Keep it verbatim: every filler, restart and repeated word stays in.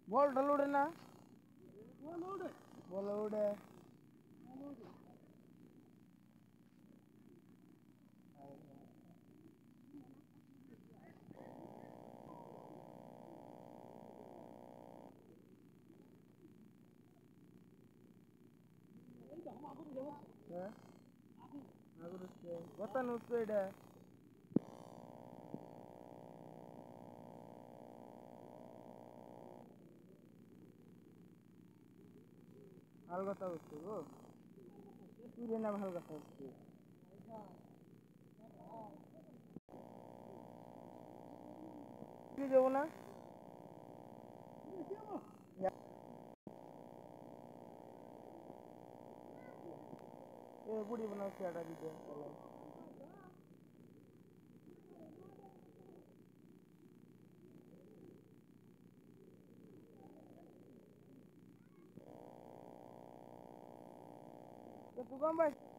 ball ढल उड़े ना बॉल उड़े ಗೊತ್ತಾನು ಸ್ಪೀಡ್ হাল কথা হচ্ছে গো তুই নাম হাল কথা হচ্ছে কি যাবো না এ বুড়ি বানাচ্ছে আটা দিতে তো কম ভাই